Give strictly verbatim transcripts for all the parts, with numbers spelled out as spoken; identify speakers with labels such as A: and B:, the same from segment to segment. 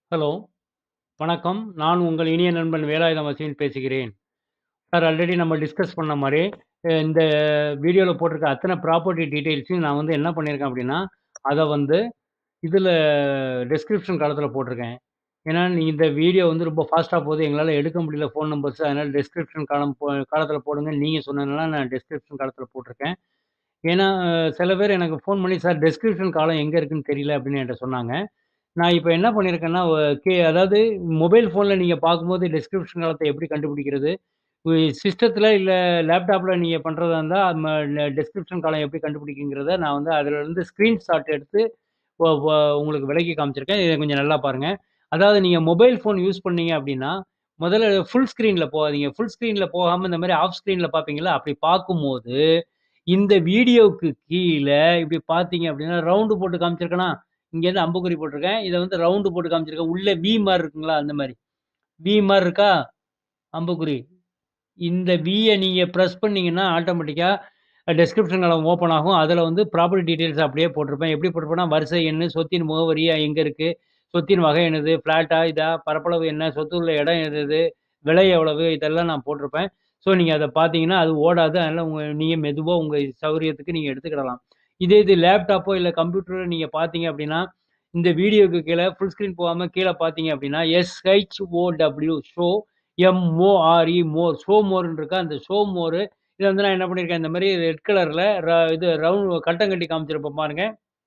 A: Hello, வணக்கம். நான் உங்கள் இனிய நண்பன் வேலாயுதம் அஸ்வின் பேசுகிறேன். சார் ஆல்ரெடி நம்ம டிஸ்கஸ் பண்ண மாரி, அ இந்த வீடியோல போட்டிருக்க அத்தன ப்ராப்பர்ட்டி டீட்டெயில்ஸையும் நான் வந்து என்ன பண்ணியிருக்கேன் அப்டின்னா, அத வந்து இதுல டிஸ்கிரிப்ஷன் காலத்துல போட்டிருக்கேன். ஏன்னா, நீ இந்த வீடியோ வந்து ரொம்ப ஃபாஸ்ட்டா போகுது. எங்களால எடுக்க முடியல ஃபோன் நம்பர்ஸ். அதனால டிஸ்கிரிப்ஷன் காலம் போ காலத்துல போடுங்கன்னு நீங்க சொன்னதுனால நான் டிஸ்கிரிப்ஷன் காலத்துல போட்டிருக்கேன். ஏன்னா, அஹ், சில பேர் எனக்கு ஃபோன் பண்ணி, "சார் டிஸ்கிரிப்ஷன் காலம் எங்க இருக்குன்னு தெரியல" அப்டின்னு என்ட்ட சொன்னாங்க. நான் இப்ப என்ன பண்ணியிருக்கேன்னா, ஒ கே அதாவது மொபைல் ஃபோன்ல நீங்க பார்க்கும்போது டிஸ்கிரிப்ஷன் காலத்த எப்படி கண்டுபிடிக்கிறது? வி சிஸ்டத்துல இல்ல லேப்டாப்ல நீங்க பண்றதா இருந்தா, ம ல டிஸ்கிரிப்ஷன் காலம் எப்படி கண்டுபிடிக்குங்கிறத நான் வந்து அதிலருந்து ஸ்கிரீன்ஷாட் எடுத்து ஒ வ உங்களுக்கு விளக்கி காமிச்சிருக்கேன். இத கொஞ்சம் நல்லா பாருங்க. அதாவது நீங்க மொபைல் ஃபோன் யூஸ் பண்ணீங்க அப்படின்னா, முதல்ல ஃபுல் ஸ்க்ரீன்ல போகாதீங்க. ஃபுல் ஸ்க்ரீன்ல போகாம இந்த மாரி ஆஃப் ஸ்க்ரீன்ல பார்ப்பீங்கல்ல, அப்படி பார்க்கும்போது, இந்த வீடியோவுக்கு கீழ இப்படி பார்த்தீங்க அப்படின்னா, ரவுண்டு போட்டு காமிச்சிருக்கனா? இங்கேருந்து அம்புக்குறி போட்டிருக்கேன். இத வந்து ரவுண்டு போட்டு காமிச்சிருக்கேன். உள்ள வி மாரி இருக்குங்களா? அந்த மாரி. வி மாரி இருக்கா? அம்புக்குறி. இந்த விய நீங்க பிரஸ் பண்ணீங்கன்னா, ஆட்டோமேட்டிக்கா டிஸ்கிரிப்ஷன் காலம் ஓப்பன் ஆகும். அதுல வந்து ப்ராப்பர்ட்டி டீட்டெயில்ஸ் அப்படியே போட்டிருப்பேன். எப்படி போட்டிருப்பேன்னா, வரிசை எண்ணு, சொத்தின் முகவரி எங்க இருக்கு? சொத்தின் வகை என்னது? ஃப்ளாட்டா? இதா? பரப்பளவு என்ன? சொத்து உள்ள இடம் எது எது? விலை எவ்வளவு? இதெல்லாம் நான் போட்டிருப்பேன். ஸோ, நீங்க அத பார்த்தீங்கன்னா, அது ஓடாது. அதனால உங்க நீங்க மெதுவா உங்க சௌரியத்துக்கு நீங்க எடுத்துக்கிடலாம். இதே இது லேப்டாப்போ, இல்ல கம்ப்யூட்டரோ நீங்க பார்த்தீங்க அப்படின்னா, இந்த வீடியோக்கு கீழ ஃபுல் ஸ்கிரீன் போகாம கீழ பார்த்தீங்க அப்படின்னா, எஸ்-ஹெச்-ஓ-டபிள்யூ ஷோ எம்-ஓ-ஆர்-இ மோர் ஷோ மோர்ன்னு இருக்கா? அந்த ஷோ மோர் இத வந்து நான் என்ன பண்ணியிருக்கேன், இந்த மாரி ரெட் கலர்ல ர இது ரவுண்ட் கட்டம் கட்டி காமிச்சிருப்பேன் பாருங்க.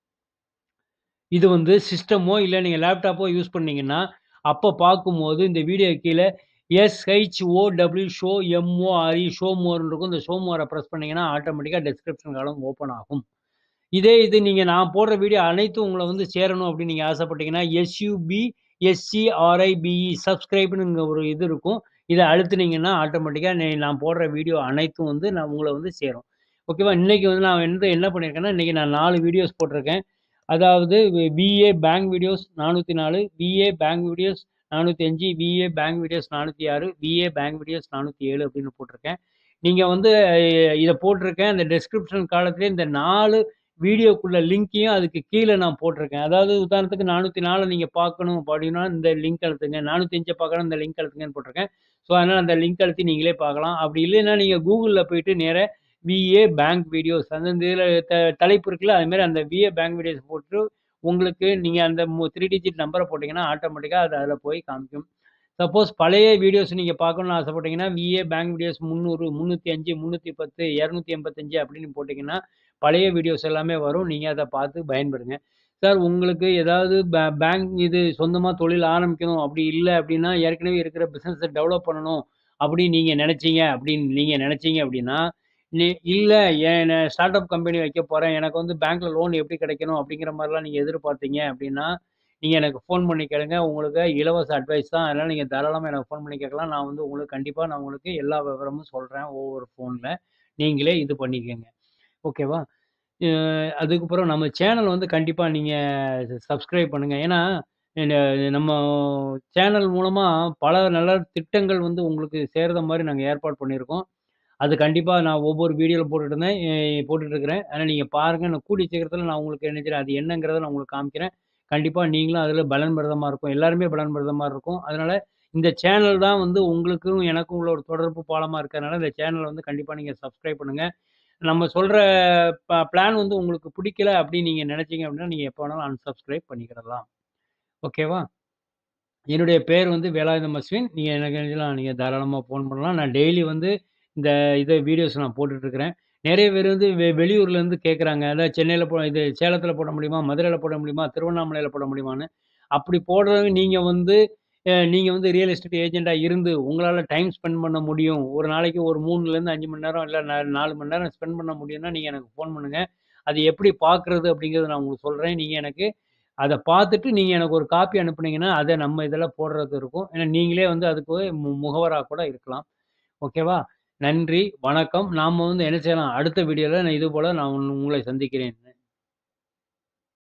A: இது வந்து சிஸ்டமோ, இல்ல நீங்க லேப்டாப்போ யூஸ் பண்ணீங்கன்னா, அப்ப பார்க்கும்போது இந்த வீடியோ கீழ எஸ்-ஹெச்-ஓ-டபிள்யூ ஷோ எம்-ஓ-ஆர்-இ ஷோ மோர்ன்னு இருக்கும். இந்த ஷோ மோர பிரஸ் பண்ணீங்கன்னா, ஆட்டோமேட்டிக்கா டிஸ்கிரிப்ஷன் காலம் ஓப்பன் ஆகும். இதே இது நீங்க நான் போடுற வீடியோ அனைத்தும் உங்கள வந்து சேரணும் அப்படின்னு நீங்க ஆசைப்பட்டீங்கன்னா, எஸ்-யு-பி எஸ்-சி-ஆர்-ஐ-பி-இ சப்ஸ்கிரைப்ன்னு இங்க ஒரு இது இருக்கும். இத அழுத்துனீங்கன்னா, ஆட்டோமேட்டிக்கா நே நான் போடுற வீடியோ அனைத்தும் வந்து நான் உங்கள வந்து சேரும். ஓகேவா? இன்னைக்கு வந்து நான் வந்து என்ன பண்ணியிருக்கேன்னா, இன்னைக்கு நான் நாலு வீடியோஸ் போட்டிருக்கேன். அதாவது விஏ பேங்க் வீடியோஸ் நானூற்று நான்கு, விஏ பேங்க் வீடியோஸ் நானூற்று ஐந்து, விஏ பேங்க் வீடியோஸ் நானூற்று ஆறு, விஏ பேங்க் வீடியோஸ் நானூற்று ஏழு அப்படின்னு போட்டிருக்கேன். நீங்க வந்து இத போட்டிருக்கேன். இந்த டிஸ்கிரிப்ஷன் காலத்திலே இந்த நாலு வீடியோக்குள்ள லிங்க்கையும் அதுக்கு கீழ நான் போட்டிருக்கேன். அதாவது உதாரணத்துக்கு நானூற்று நான்கு நீங்க பார்க்கணும் அப்படின்னா, இந்த லிங்க் அழுத்துங்க. நானூற்று ஐந்து பார்க்கணும் இந்த லிங்க் அழுத்துங்கன்னு போட்டிருக்கேன். ஸோ, அதனால அந்த லிங்க் அழுத்தி நீங்களே பார்க்கலாம். அப்படி இல்லைன்னா, நீங்க Googleல போயிட்டு நேரா விஏ பேங்க் வீடியோஸ் அந்த இதுல த தலைப்பு இருக்குல்ல, அது மாரி அந்த விஏ பேங்க் வீடியோஸ் போட்டு உங்களுக்கு நீங்க அந்த மு மூன்று டிஜிட் நம்பர போட்டீங்கன்னா, ஆட்டோமேட்டிக்கா அது அதுல போய் காமிக்கும். சப்போஸ் பழைய வீடியோஸ் நீங்க பார்க்கணும்னு ஆசைப்பட்டீங்கன்னா, விஏ பேங்க் வீடியோஸ் முந்நூறு, முந்நூற்று ஐந்து, முந்நூற்று பத்து, இருநூற்று எண்பத்தி ஐந்து அப்படின்னு போட்டீங்கன்னா, பழைய வீடியோஸ் எல்லாமே வரும். நீங்க அத பார்த்து பயன்பெறுங்க. சார் உங்களுக்கு ஏதாவது பே பேங்க் இது சொந்தமா தொழில் ஆரம்பிக்கணும் அப்படி இல்ல அப்படின்னா, ஏற்கனவே இருக்கிற பிசினஸ டெவலப் பண்ணணும் அப்படின்னு நீங்க நெனைச்சீங்க அப்படின்னு நீங்க நெனைச்சீங்க அப்படின்னா, நீ இல்ல ஏன் நான் ஸ்டார்ட் அப் கம்பெனி வைக்க போறேன். எனக்கு வந்து பேங்க்ல லோன் எப்படி கிடைக்கணும் அப்படிங்கிற மாரிலாம் நீங்க எதிர்பார்த்தீங்க அப்படின்னா, நீங்க எனக்கு ஃபோன் பண்ணி கேளுங்க. உங்களுக்கு இலவச அட்வைஸ் தான். அதனால நீங்க தாராளமா எனக்கு ஃபோன் பண்ணி கேட்கலாம். நான் வந்து உங்களுக்கு கண்டிப்பா நான் உங்களுக்கு எல்லா விவரமும் சொல்றேன் ஒவ்வொரு ஃபோன்ல. நீங்களே இது பண்ணிக்கங்க. ஓகேவா? அ அதுக்கப்புறம் நம்ம சேனல் வந்து கண்டிப்பா நீங்க சப்ஸ்கிரைப் பண்ணுங்க. ஏன்னா, இந்த நம்ம சேனல் மூலமா பல நல்ல திட்டங்கள் வந்து உங்களுக்கு சேர்ற மாரி நாங்க ஏற்பாடு பண்ணியிருக்கோம். அது கண்டிப்பா நான் ஒவ்வொரு வீடியோல போட்டுட்டு இருந்தேன். எ போட்டுட்டு இருக்கிறேன். ஆனா நீங்க பாருங்க. நான் கூடிய சீக்கிரத்தில நான் உங்களுக்கு என்ன செய்றேன், அது என்னங்கிறத நான் உங்களுக்கு காமிக்கிறேன். கண்டிப்பா நீங்களும் அதில பலன்பெறுற இருக்கும். எல்லாருமே பலன்பெறுற மாரி இருக்கும். அதனால இந்த சேனல் தான் வந்து உங்களுக்கும் எனக்கும் உள்ள ஒரு தொடர்பு பாலமா இருக்கிறதுனால, இந்த சேனல வந்து கண்டிப்பா நீங்க சப்ஸ்கிரைப் பண்ணுங்க. நம்ம சொல்ற ப பிளான் வந்து உங்களுக்கு பிடிக்கல அப்படின்னு நீங்க நினைச்சீங்க அப்படின்னா, நீங்க எப்ப வேணாலும் அன்சப்ஸ்கிரைப் பண்ணிக்கிடலாம். ஓகேவா? என்னுடைய பேர் வந்து வேலாயுதம் அஸ்வின். நீங்க எனக்கு நினைச்சலாம் நீங்க தாராளமா ஃபோன் பண்ணலாம். நான் டெய்லி வந்து இந்த இத வீடியோஸ் நான் போட்டுட்டு இருக்கிறேன். நெறைய பேர் வந்து வெ வெளியூர்லேருந்து கேட்குறாங்க. அதாவது சென்னையில போ இது சேலத்தில போட முடியுமா? மதுரையில போட முடியுமா? திருவண்ணாமலையில போட முடியுமான்னு. அப்படி போடுறவங்க நீங்க வந்து அ நீங்க வந்து ரியல் எஸ்டேட் ஏஜென்ட்டா இருந்து உங்களால டைம் ஸ்பெண்ட் பண்ண முடியும். ஒரு நாளைக்கு ஒரு மூன்றிலேருந்து ஐந்து மணி நேரம் இல்ல ந நாலு மணி நேரம் ஸ்பெண்ட் பண்ண முடியும்னா, நீங்க எனக்கு ஃபோன் பண்ணுங்க. அது எப்படி பார்க்குறது அப்படிங்கிறத நான் உங்களுக்கு சொல்றேன். நீங்க எனக்கு அத பார்த்துட்டு நீங்க எனக்கு ஒரு காப்பி அனுப்புனீங்கன்னா, அத நம்ம இதில போடுறது இருக்கும். ஏன்னா நீங்களே வந்து அதுக்கு மு முகவரா கூட இருக்கலாம். ஓகேவா? நன்றி, வணக்கம். நாம வந்து என்ன செய்யலாம், அடுத்த வீடியோல நான் இது போல நான் உங்களை சந்திக்கிறேன்.